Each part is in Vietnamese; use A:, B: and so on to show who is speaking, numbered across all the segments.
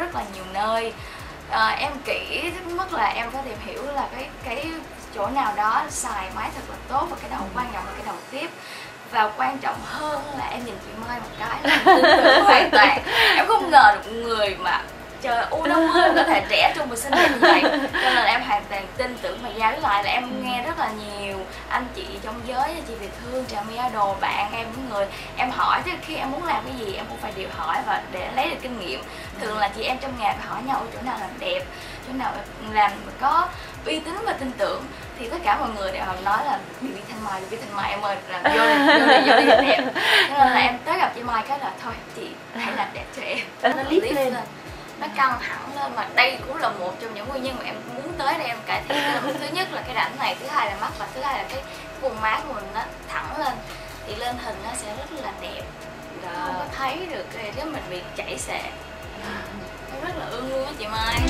A: rất là nhiều nơi. Em kỹ đến mức là em phải tìm hiểu là cái chỗ nào đó xài máy thật là tốt, và cái đầu quan trọng là cái đầu tiếp. Và quan trọng hơn là em nhìn chị Mai một cái là em tin tưởng hoàn toàn. Em không ngờ được người mà trời U50 có thể trẻ trung và xinh đẹp như vậy, cho nên là em hoàn toàn tin tưởng. Và với lại là em nghe rất là nhiều anh chị trong giới, chị Việt Hương, Trà My Idol, bạn em, những người em hỏi, chứ khi em muốn làm cái gì em cũng phải điều hỏi và để lấy được kinh nghiệm. Thường là chị em trong nghề phải hỏi nhau chỗ nào làm đẹp, chỗ nào làm có uy tín và tin tưởng, thì tất cả mọi người đều nói là BB Thanh Mai em ơi, làm vô đi đẹp. Cho nên là em tới gặp chị Mai cái là thôi chị hãy làm đẹp cho em. Nó lift lên, nó căng thẳng lên, mà đây cũng là một trong những nguyên nhân mà em muốn tới đây em cải thiện. Thứ nhất là cái rãnh này, thứ hai là mắt, và thứ hai là cái vùng má của mình nó thẳng lên, thì lên hình nó sẽ rất là đẹp. Không có thấy được nếu mình bị chảy xệ. Em rất là ưng luôn á chị Mai.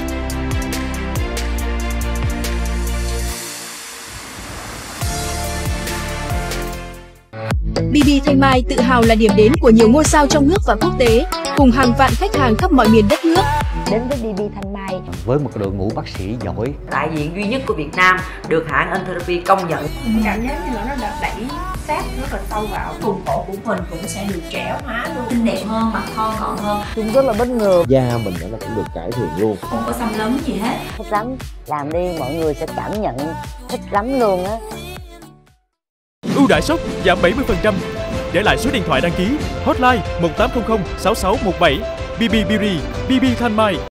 B: BB Thanh Mai tự hào là điểm đến của nhiều ngôi sao trong nước và quốc tế, cùng hàng vạn khách hàng khắp mọi miền đất nước.
C: Đến với BB Thanh Mai
D: với một đội ngũ bác sĩ giỏi,
E: đại diện duy nhất của Việt Nam được hãng Entherapy công nhận.
F: Cảm giác như là nó đã đẩy sát rất là sâu vào vùng cổ của mình, cũng sẽ được trẻ hóa luôn, xinh đẹp hơn, mặt thon gọn hơn.
C: Chúng rất là bất ngờ.
D: da mình nó cũng được cải thiện luôn,
F: Không có xăm lấm gì hết.
C: Thích lắm, làm đi mọi người sẽ cảm nhận thích lắm luôn á.
G: Ưu đãi sốc giảm 70%. Để lại số điện thoại đăng ký hotline 1800 6617. BB Beauty, BB Thanh Mai.